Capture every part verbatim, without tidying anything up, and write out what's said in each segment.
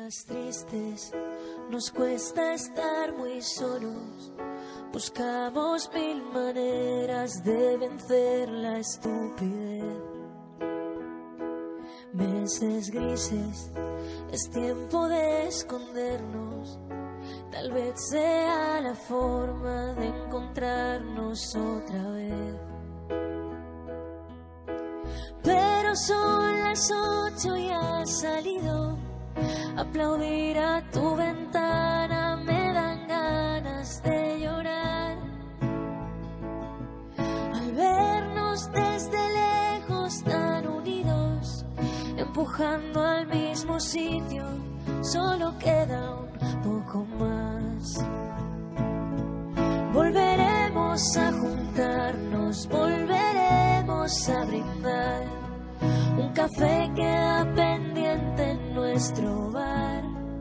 días tristes nos cuesta estar muy solos. Buscamos mil maneras de vencer la estupidez. Meses grises, es tiempo de escondernos. Tal vez sea la forma de encontrarnos otra vez. Pero son las ocho y has salido. Aplaudir a tu ventana me dan ganas de llorar. Al vernos desde lejos tan unidos, empujando al mismo sitio, solo queda un poco más. Volveremos a juntarnos, volveremos a brindar. Un café queda pendiente en nuestro bar.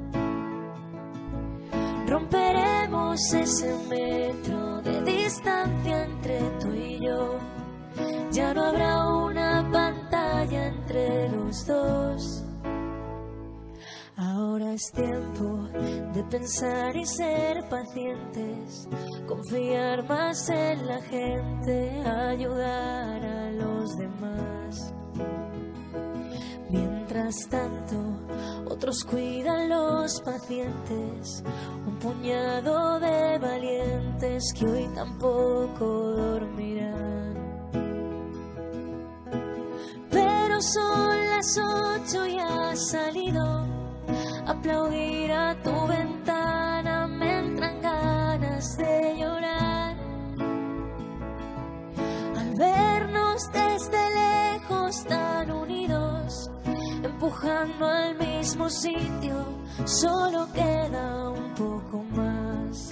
Romperemos ese metro de distancia entre tú y yo. Ya no habrá una pantalla entre los dos. Ahora es tiempo de pensar y ser pacientes, confiar más en la gente, ayudar a los demás. Mientras tanto, otros cuidan los pacientes, un puñado de valientes que hoy tampoco dormirán. Pero son las ocho y has salido. Aplaudir a tu ventana me entran ganas de llorar. Al vernos desde lejos tan unidos, empujando al mismo sitio, solo queda un poco más.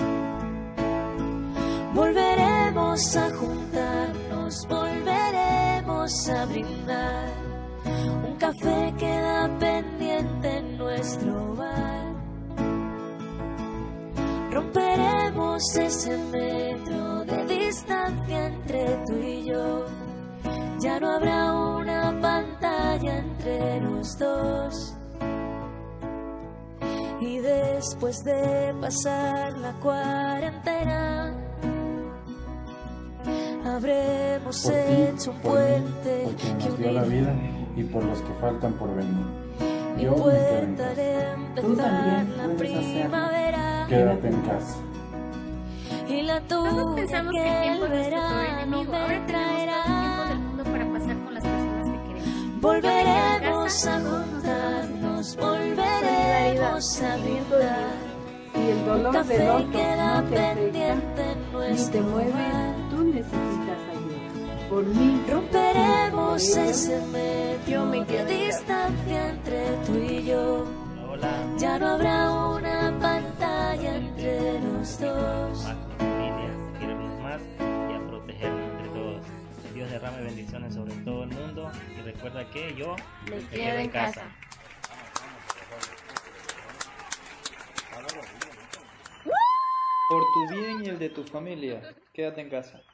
Volveremos a juntarnos, volveremos a brindar. Un café queda pendiente en nuestro bar. Romperemos ese metro de distancia entre tú y yo. Ya no habrá una pantalla entre los dos. Y después de pasar la cuarentena, habremos por hecho ti, un por puente mí, que nos dio la unirá. vida y por los que faltan por venir. Y Yo me quedo en pueda casa. de Tú también empezar la puedes hacerlo. primavera. Quédate en casa. Y la Todos tuya pensamos que el que tiempo el es nuestro peor verano enemigo. me Ahora tenemos todo el traerá. tiempo del mundo para pasar con las personas que queremos. Volveremos Yo a me quedo en casa, juntarnos, volveremos a brindar. Si el dolor Un café del otro queda no te afecta, pendiente en ni te nuestro mueve, bar. tú necesitas ayuda. Por mí, Romperemos por ello, ese yo metro me de quedo en casa. distancia entre tú y yo. Hola, Ya no habrá una pantalla entre los dos. más con familia, querernos más y a protegernos entre todos. Dios derrame bendiciones sobre todo el mundo y recuerda que yo Me quedo en casa. Por tu bien y el de tu familia, quédate en casa.